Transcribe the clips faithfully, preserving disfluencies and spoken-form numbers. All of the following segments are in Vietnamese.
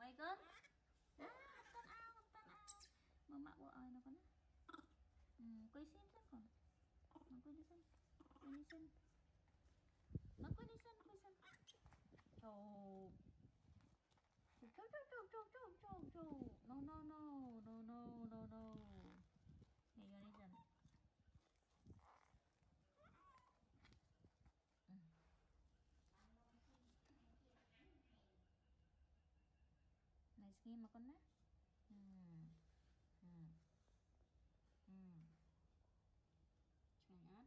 ai con à, con ao con ao mà mạ bộ ai nó con ừ, quay xin thân con nó quay đi sân quay đi sân nó quay đi sân quay sân trâu trâu trâu trâu trâu trâu trâu trâu no no no no no no no này vô đi dần ừ. Này skin mà con nè ừ. Ừ. Ừ. Chào nhá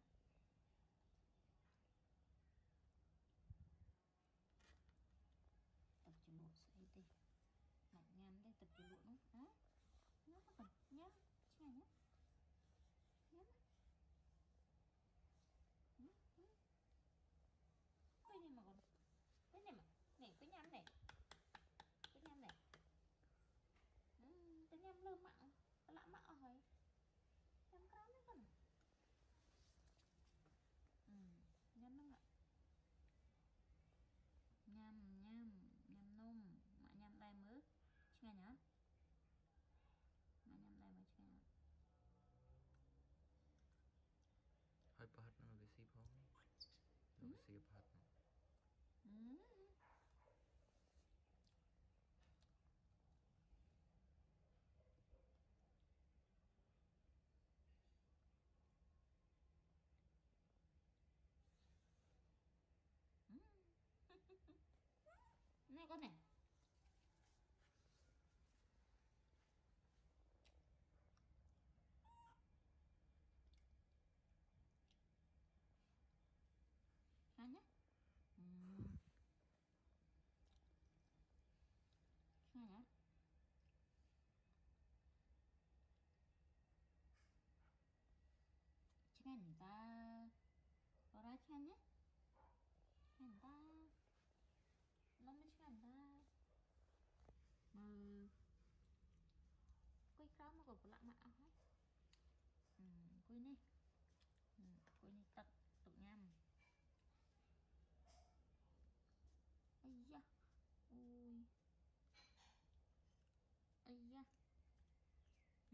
tập cho bộ xây đi lạnh nhăn đây tập cho bộ nó á nhá con nhá chào nhá nhá cái này mà còn cái này mà này cái nhăn này cái nhăn này ừ, cái nhăn lơ mặn lạ mặn rồi nhăn cái đấy con ừ, nhăn nó ạ nhâm nhâm nhâm nôm mà nhâm đây mới nghe nhá mà nhâm đây mới nghe hơi bát nó cái xí phong nó cái xí bát nó ừ. Này con này ăn nhé ừ. Nghe nhá nghe người ta có ra nghe nhé người ta nó mới nghe người ta mà quay cáo mà còn lạ mạ hết ừ, quay đi ừ, quay đi tật tụ nhầm ây da ui ây da ừ.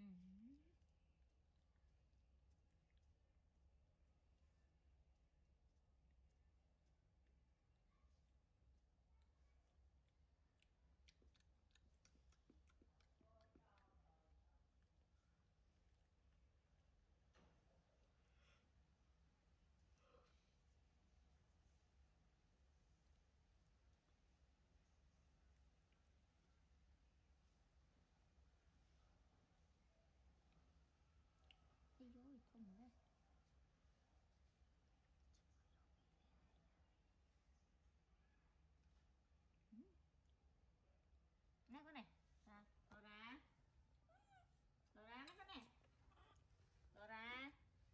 Ây dồi thùng đây ừ. Nè con này ra đồ ra đồ ra nó con này đồ ra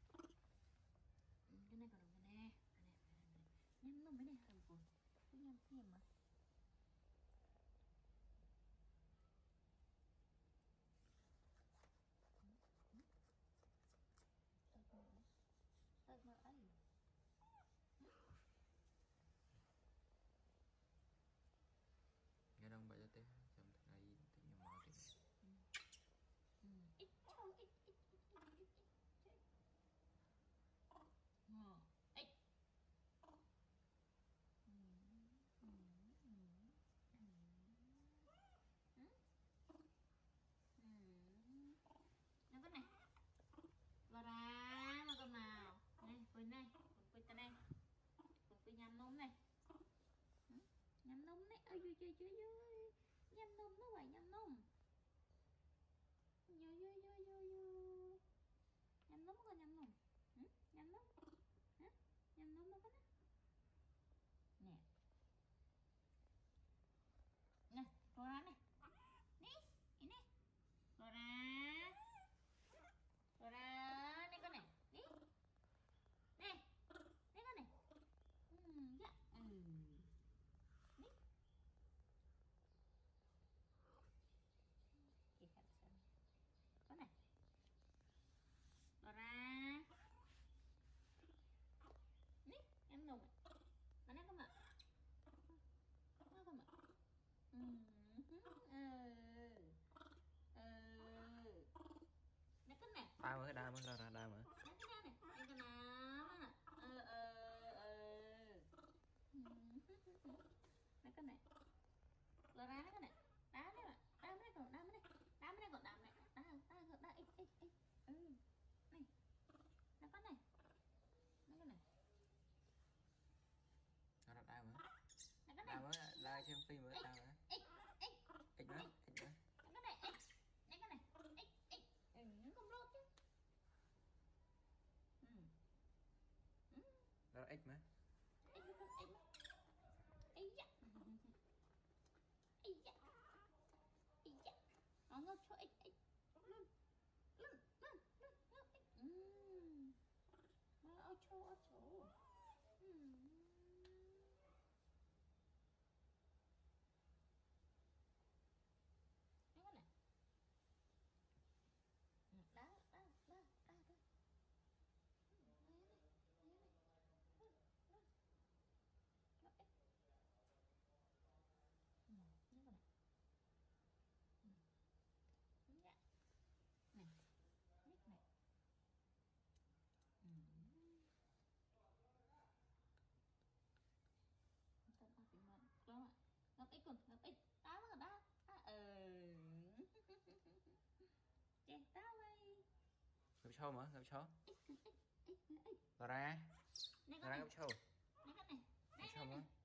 ừ, cái này còn đồ cái này cái này nhâm nó mấy này hầm cồn cứ nhâm thêm mà tao mà ấy nghe đông bây giờ thế chậm thật này tự nhiên mò thì ít ít ít ít ít ít ngò ít nó cái này vào ra mà con nào này quên này quên tay đây quên nhâm nôm này nhâm nôm này ơi vui chơi chơi vui nhâm nôm nó vậy nhâm nôm vui vui vui vui vui nhâm nôm con nhâm nôm nhâm nôm hả nhâm nôm nó có nè nè rồi ra này ní ini rồi ra rồi ra đây con này ní đây đây con này ừ dạ ừ ní thì thật sự con này rồi ra ní em đau mới đau mới ra đau mới Nè cái này này, cái nào nè. Ờ ờ ờ. Nè cái này. Lò ra cái này. Đá đấy mà. Đá đấy còn đá đấy. Đá đấy còn đá này. Đá đá đá ít ít ít. Ừ. Này. Nè con này. Nè cái này. nó ra đau mới Nè cái này. đau mới đau xem phim mới đau mới Ít ít. ít nữa ít nữa Nè cái này ít. Nè cái này. Ít ít. Ừ, không lốt chứ. Ừ. Ừ. đó là ít mới Ít ít ít. Ý da. Ý da. Ý da. Nó ngốc cho ít ít. Lưng. Lưng. Lưng. Lưng. Ngốc ít. Ừm. Nó áo chô áo chô. Ừm. Cái này. Đá đá đá đá đá. Này, nhích này. Tao tao tìm mà đó ạ. Ngọc ít còn ngọc ít đá mà đá đá ờ chè đá vậy ngập sâu mà ngập sâu ít ít ít ít ra này ra ngập sâu này cái này ngập sâu mà